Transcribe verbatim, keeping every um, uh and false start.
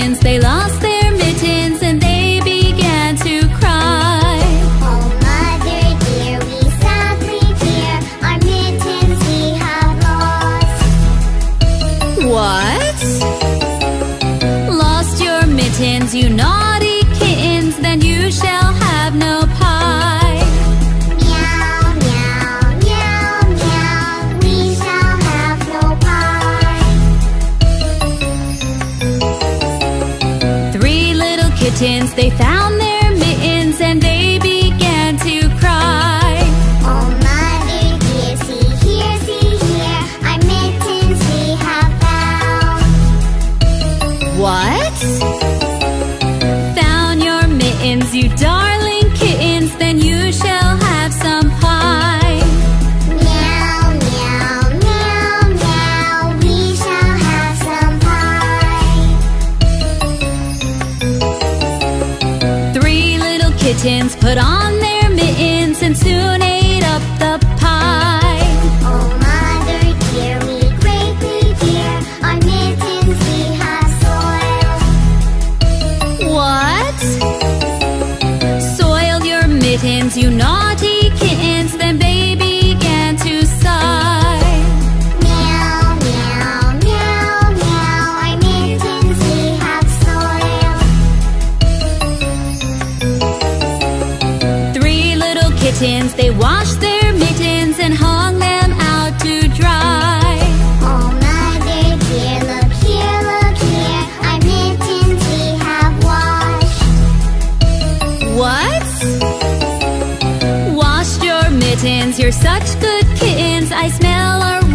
kittens, they lost their mittens and they began to cry. Oh mother dear, we sadly fear our mittens we have lost. What? Lost your mittens, you naughty kittens, then you shall have no pie. Meow, meow, meow, meow, we shall have no pie. Three little kittens, they found their mittens and they began to cry. Oh mother dear, see here, see here, our mittens we have found. What? Found your mittens, you darling kittens, then you shall have some pie. Meow, meow, meow, meow, we shall have some pie. Three little kittens put on their mittens and soon ate up the pie. Oh mother dear, we greatly fear our mittens we have soiled. What? Soiled your mittens, you naughty kittens, then they began to sigh. Meow, meow, meow, meow, our mittens we have soiled. Three little kittens, they washed their mittens and hung them out to dry. Oh mother dear, look here, look here, our mittens we have washed. What? Washed your mittens, you're such good kittens, I smell our